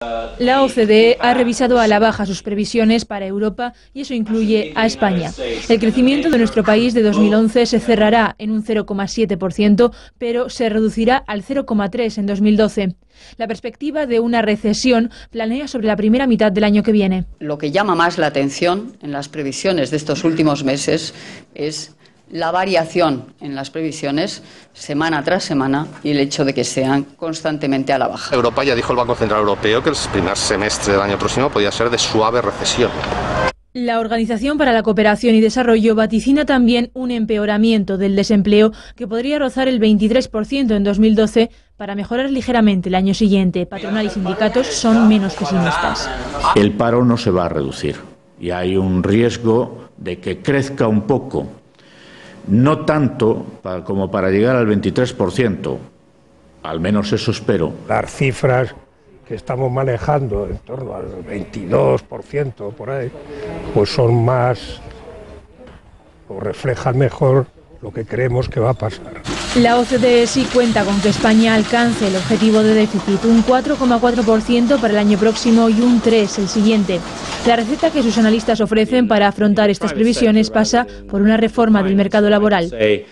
La OCDE ha revisado a la baja sus previsiones para Europa y eso incluye a España. El crecimiento de nuestro país de 2011 se cerrará en un 0,7%, pero se reducirá al 0,3% en 2012. La perspectiva de una recesión planea sobre la primera mitad del año que viene. Lo que llama más la atención en las previsiones de estos últimos meses es la variación en las previsiones semana tras semana y el hecho de que sean constantemente a la baja. Europa, ya dijo el Banco Central Europeo que el primer semestre del año próximo podría ser de suave recesión. La Organización para la Cooperación y Desarrollo vaticina también un empeoramiento del desempleo que podría rozar el 23% en 2012 para mejorar ligeramente el año siguiente. Patronal y sindicatos son menos pesimistas. El paro no se va a reducir y hay un riesgo de que crezca un poco. No tanto como para llegar al 23%, al menos eso espero. Las cifras que estamos manejando en torno al 22% por ahí, pues son más, o reflejan mejor lo que creemos que va a pasar. La OCDE sí cuenta con que España alcance el objetivo de déficit, un 4,4% para el año próximo y un 3% el siguiente. La receta que sus analistas ofrecen para afrontar estas previsiones pasa por una reforma del mercado laboral.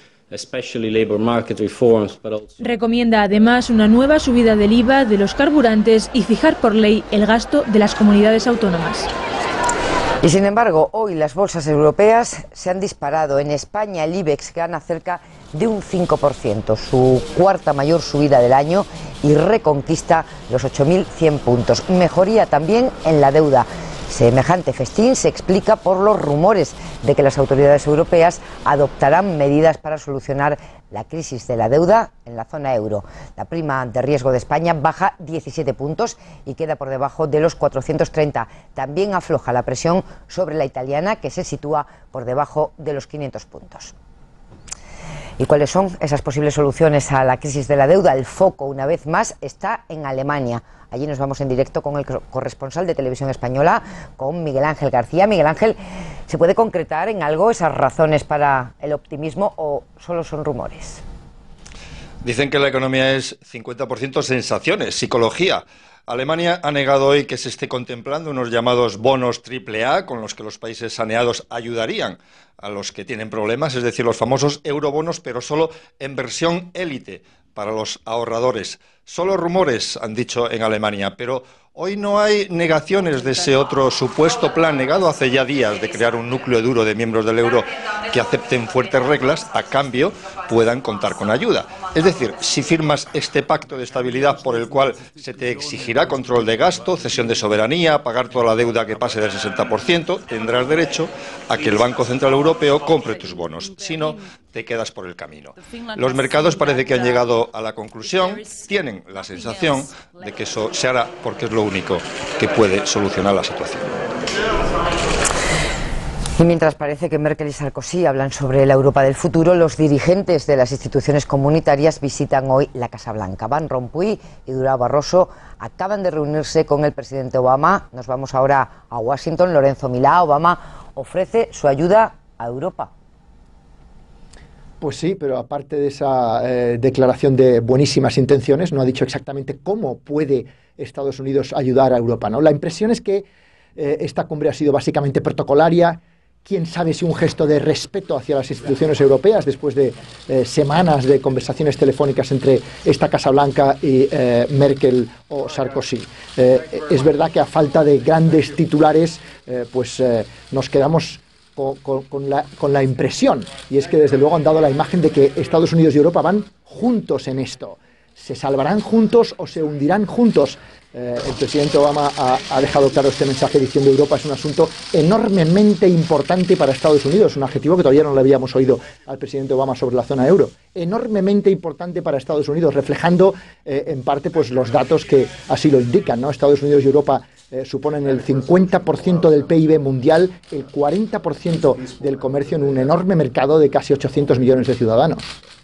Recomienda además una nueva subida del IVA de los carburantes y fijar por ley el gasto de las comunidades autónomas. Y sin embargo, hoy las bolsas europeas se han disparado. En España el IBEX gana cerca de un 5%, su cuarta mayor subida del año y reconquista los 8.100 puntos. Mejoría también en la deuda. Semejante festín se explica por los rumores de que las autoridades europeas adoptarán medidas para solucionar la crisis de la deuda en la zona euro. La prima de riesgo de España baja 17 puntos y queda por debajo de los 430. También afloja la presión sobre la italiana, que se sitúa por debajo de los 500 puntos. ¿Y cuáles son esas posibles soluciones a la crisis de la deuda? El foco, una vez más, está en Alemania. Allí nos vamos en directo con el corresponsal de Televisión Española, con Miguel Ángel García. Miguel Ángel, ¿se puede concretar en algo esas razones para el optimismo o solo son rumores? Dicen que la economía es 50% sensaciones, psicología. Alemania ha negado hoy que se esté contemplando unos llamados bonos AAA con los que los países saneados ayudarían a los que tienen problemas, es decir, los famosos eurobonos, pero solo en versión élite para los ahorradores. Solo rumores, han dicho en Alemania, pero hoy no hay negaciones de ese otro supuesto plan negado hace ya días de crear un núcleo duro de miembros del euro que acepten fuertes reglas, a cambio puedan contar con ayuda. Es decir, si firmas este pacto de estabilidad por el cual se te exigirá control de gasto, cesión de soberanía, pagar toda la deuda que pase del 60%, tendrás derecho a que el Banco Central Europeo compre tus bonos. Si no, te quedas por el camino. Los mercados parece que han llegado a la conclusión, tienen la sensación de que eso se hará porque es lo único que puede solucionar la situación. Y mientras parece que Merkel y Sarkozy hablan sobre la Europa del futuro, los dirigentes de las instituciones comunitarias visitan hoy la Casa Blanca. Van Rompuy y Durão Barroso acaban de reunirse con el presidente Obama. Nos vamos ahora a Washington. Lorenzo Milá. Obama ofrece su ayuda a Europa. Pues sí, pero aparte de esa declaración de buenísimas intenciones, no ha dicho exactamente cómo puede Estados Unidos ayudar a Europa, ¿no? La impresión es que esta cumbre ha sido básicamente protocolaria. Quién sabe si un gesto de respeto hacia las instituciones europeas después de semanas de conversaciones telefónicas entre esta Casa Blanca y Merkel o Sarkozy. Es verdad que a falta de grandes titulares, nos quedamos con la impresión, y es que desde luego han dado la imagen de que Estados Unidos y Europa van juntos en esto. ¿Se salvarán juntos o se hundirán juntos? El presidente Obama ha dejado claro este mensaje diciendo que Europa es un asunto enormemente importante para Estados Unidos, un adjetivo que todavía no le habíamos oído al presidente Obama sobre la zona euro. Enormemente importante para Estados Unidos, reflejando en parte pues los datos que así lo indican, ¿no? Estados Unidos y Europa suponen el 50% del PIB mundial, el 40% del comercio en un enorme mercado de casi 800 millones de ciudadanos.